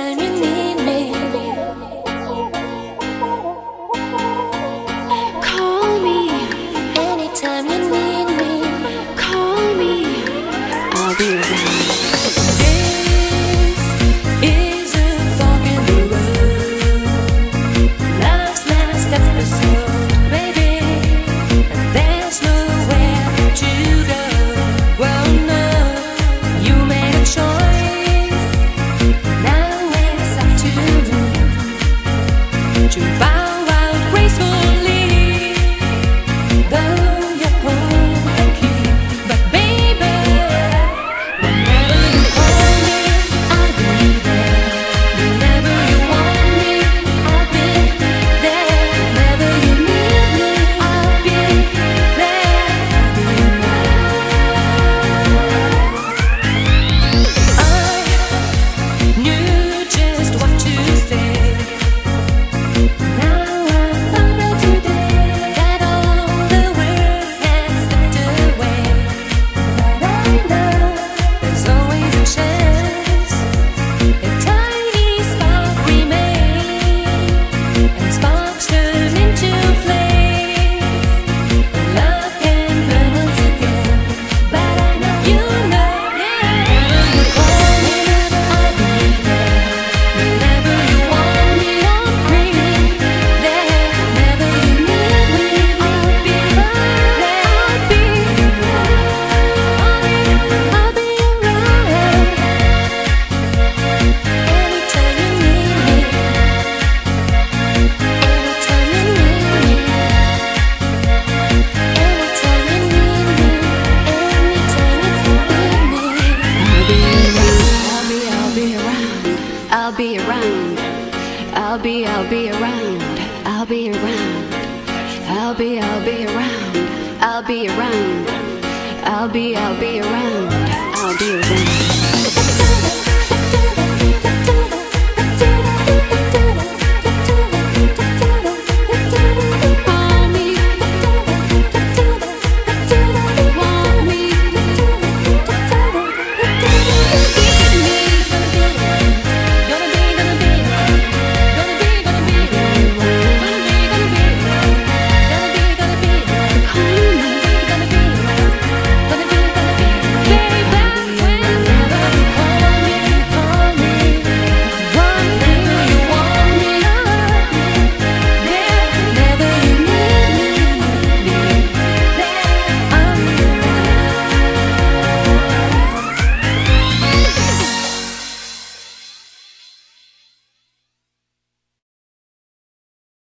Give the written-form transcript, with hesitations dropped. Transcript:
anytime you need me. Call me anytime you need me. Call me, I'll be around. This is a fork in the road. Love's last episode, baby. There's nowhere to go. Well, no, you made a choice. Now it's up to you to bow out gracefully. Though you hold the key, but baby, whenever you call me, I'll be there. Whenever you want me, I'll be there. Whenever you need me, I'll be there. I knew just what to say. Now I found out today that all the words had slipped away. But I know there's always a chance. A tiny spark remains, and sparks turn into flames. Love can burn once again, but I know you know. Whenever you call me, I'll be there. Whenever you want me, I'll be there. Whenever you need me, I'll be there. I'll be around. Anytime you need me. Anytime you need me. Anytime you need me. Anytime you need me. I'll be around. I'll be around. I'll be around. I'll be around. I'll be around. I'll be around. I'll be around.